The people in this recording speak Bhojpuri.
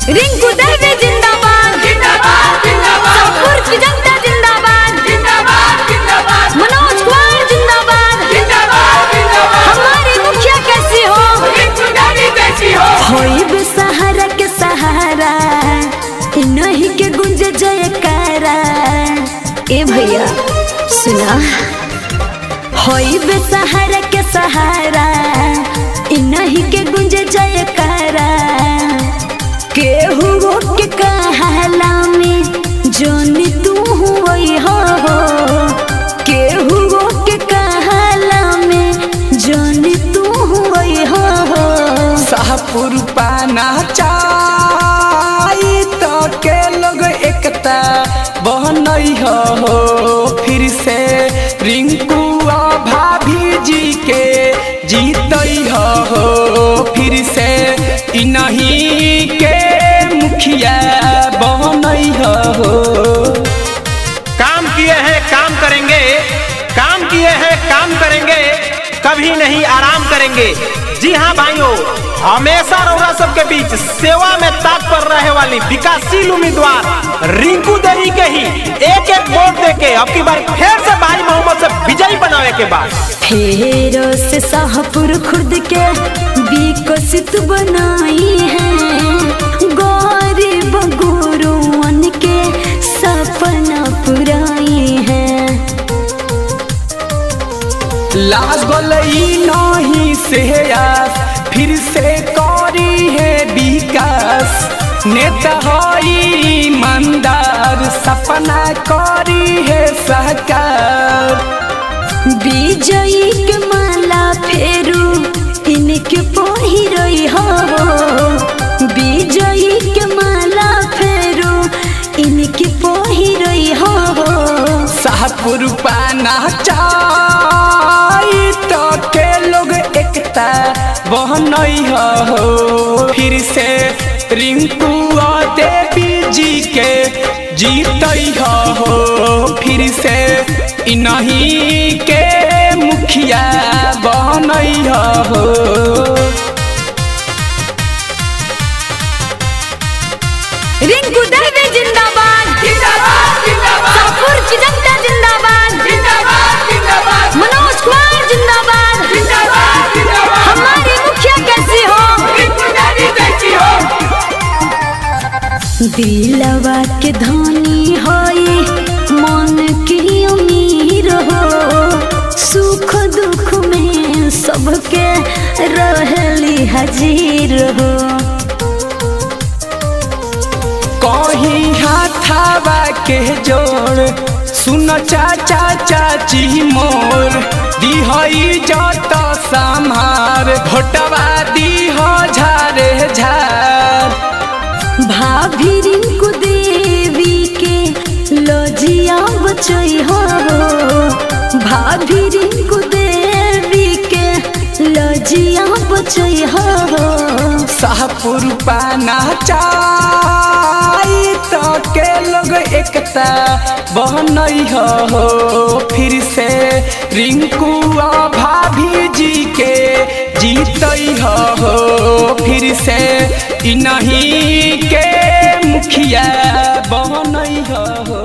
रिंकू दर्वे जिंदाबाद जिंदाबाद जिंदाबाद, सोनपुर की जनता जिंदाबाद जिंदाबाद जिंदाबाद, मनोज कुमार जिंदाबाद जिंदाबाद जिंदाबाद। हमारी मुखिया कैसी हो, रिंकू दर्वे कैसी हो, होई बेसहारा के सहारा, नहीं के गुंजे जयकारा। ए भैया सुना, होई बेसहारा के सहारा, नहीं के गुंजे जयकारा। केहू के कहला में जोनी तू हुई हो, केहू के कहला में जोनी तू हुई हो। शाहपुर पाना चाही तो के लोग एकता बनई हो, फिर से रिंकू भाभी जी के जीतई हो, फिर से इन्हीं के मुखिया बनई हो। काम किए हैं काम करेंगे, काम किए हैं काम करेंगे, कभी नहीं आराम करेंगे। जी हाँ भाइयों, हमेशा रौरा सबके बीच सेवा में तत्पर रहे वाली विकासशील उम्मीदवार रिंकू देवी के ही एक एक वोट देके अब की बार फिर से भाई मोहम्मद से विजयी बनावे के बाद फिर से शाहपुर खुर्द के विकसित बनाई है, गरीब गुरुअन के सपना पुराई है। लागल नहीं से आस, फिर से करी है विकास। नेता हई ईमानदार, सपना करी है साकार। विजयी के माला फेरू इनके पहिरई हो, विजयी के माला फेरू इनके पहिरई हो। शाहपुर पाना चाही तो के लोग एकता बनई हो, फिर से रिंकू देवी जी के जीतई हो, फिर से इन्हीं के मुखिया बनई हो। रिंकू दर्वे जिंदाबाद जिंदाबाद जिंदाबाद, सोनपुर की जनता जिंदाबाद जिंदाबाद जिंदाबाद, मनोज कुमार जिंदाबाद जिंदाबाद जिंदाबाद। हमारी मुखिया कैसी हो, रिंकू दर्वे कैसी हो, दिलवा के धनी होई मन की उम्मीद हो। सुख दुख में सबके रहली हाजिर हो। कहीं हाथावा के जोड़ सुन चाचा चाची मोर, दिहई जत समार, भोटवा दीह झारे झार। भाभी रिंकू देवी के लजिया बचई हो, भाभी रिंकू देवी के लजिया बचई हो। शाहपुर पाना चाही तो के लोग एकता बनई हो, फिर से रिंकू भाभी जी के जीतई हो, फिर से इन्हीं के मुखिया बनई हो।